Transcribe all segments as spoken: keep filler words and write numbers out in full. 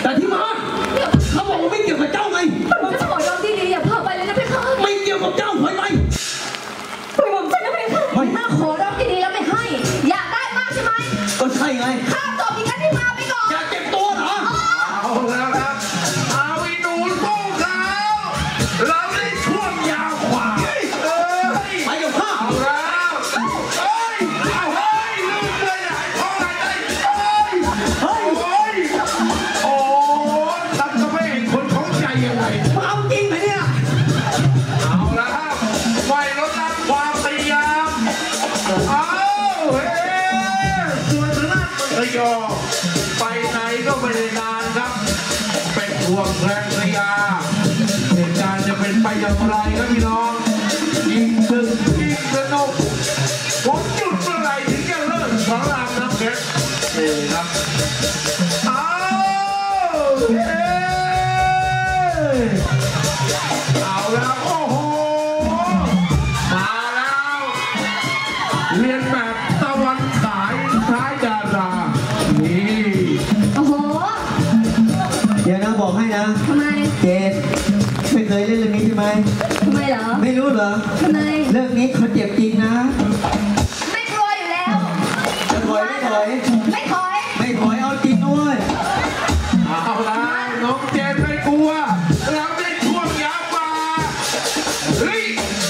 แต่ที่มาเขาบอกว่าไม่เกี่ยวกับเจ้าไงจะบอกยอมที่ดีอย่าพาไปเลยนะเพคะไม่เกี่ยวกับเจ้าถอยไปไปบอกฉันนะเพคะถ้าขอรอบที่ดีแล้วไม่ให้อยากได้มากใช่ไหมก็ใช่ไงข้าตอบอีกครั้งที่มาไปก่อนอยากเจ็บตัวเหรอเอาแล้วครับอาวินูสู้เขาเราได้ช่วงยาวกว่าเอ้ยไปกับข้าเอาแล้วเฮ้ยเอาเฮ้ยลืมเลยไหนท้องอะไรเฮ้ยเฮ้ยโอ้ทำกับแม่คนของใจยังไงมาเอาจริงไหมเนี่ยเอาแล้วครับไม่ลดละความพยายามเอาเฮ้ยส่วนทางด้านมัธยมไปไหนก็ไม่ได้นานครับเป็นห่วงแรงพยาเหตุการณ์จะเป็นไปอย่างไรครับพี่น้องยิงตึงยิงสนุกผมจุดเมื่อไรถึงจะเลิกสอนรามน้ำเพชรนี่ครับเอาเฮ้ยเอาแล้วโอ้โหมาแล้วเรียนแบบตะวันขายท้ายดารานี่โอ้โหเดี๋ยวนะบอกให้นะทำไมเจนไม่เคยเล่นเรื่องนี้ใช่ไหมทำไมเหรอไม่รู้เหรอทำไมเรื่องนี้เขาเจ็บจริงนะไม่กลัวอยู่แล้วจะถอยไม่ถอยไม่ถอยไม่ถอยเอาจริงด้วยเอาละน้องเจนไม่กลัวเราได้ช่วงยาวมาเฮ้ย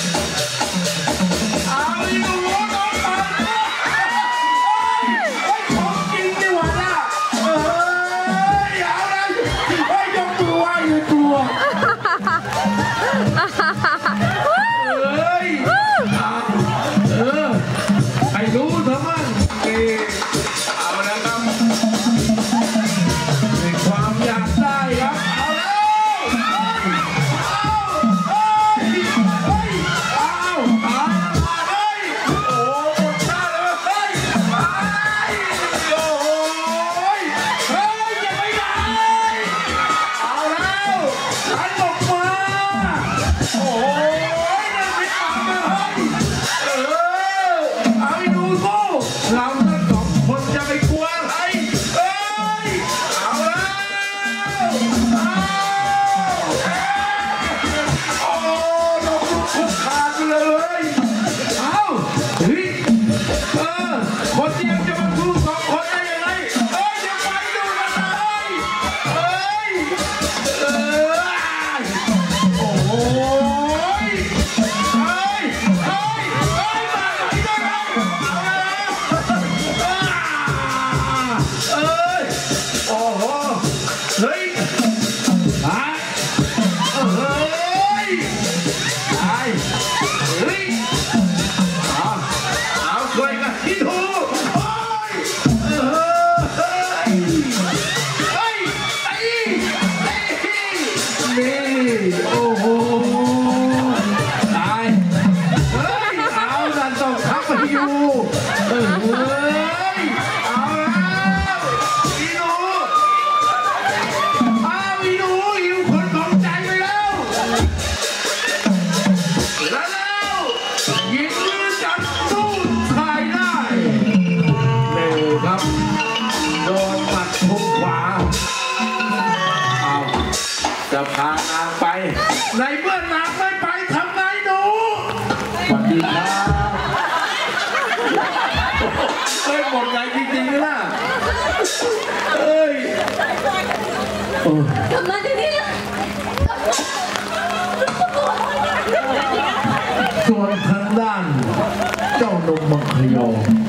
เอาอยู่น้องมาเฮ้ยของจริงดีกว่าล่ะเฮ้ยเอาละเฮ้ยยกมือไหว้เลยตัวเฮ้ยเออให้รู้เถอะมั้งเอาแล้วครับมีความอยากได้ครับเอาแล้วเอาเฮ้ยเฮ้ยเอาเอาเฮ้ยโอ้หมดท่าแล้วเฮ้ยไปโอ้ยเฮ้ยอย่าไปไหนเอาแล้วหันออกมาโอ้ยนั่นไม่ทำนะเฮ้ยเออเอาไปดูสู้เราทั้งสองคนจะไปกลัวอะไรเอ้ยเอาแล้วเอาโอ้ลงลุกคุกคานเลยเอาเฮ้ยเออคนเดียวจะมาสู้สองคนได้ยังไงเอ้ยอย่าไปดูกันเลยเอ้ยเออโอ้ยเฮ้ยเฮ้ยเฮ้ยมาไหนได้ไหมเอาแล้วเอ้ยโอ้โหเฮ้ยฮะเฮ้ยไอ้เฮ้ยเอาเอาช่วยกันที่ถูกโอ้ยเฮ้ยเฮ้ยไอ้ไอ้นี่โอ้โหตายเฮ้ยเอาดันต้องทับไปอยู่เฮ้ยเอาแล้วอีหนูเอาอีหนูหิวคนของใจไปแล้วแล้วแล้วยิงมือจับสู้ชายได้เร็วครับโดนหมัดทุกขวาเอาจะพานางไปในเมื่อนางไม่ไปทำไงหนูสวัสดีครับเฮ้ยหมดใจจริงๆนะเอ้ยกลับมาที่นี่นะส่วนทางด้านเจ้านมมังคยอ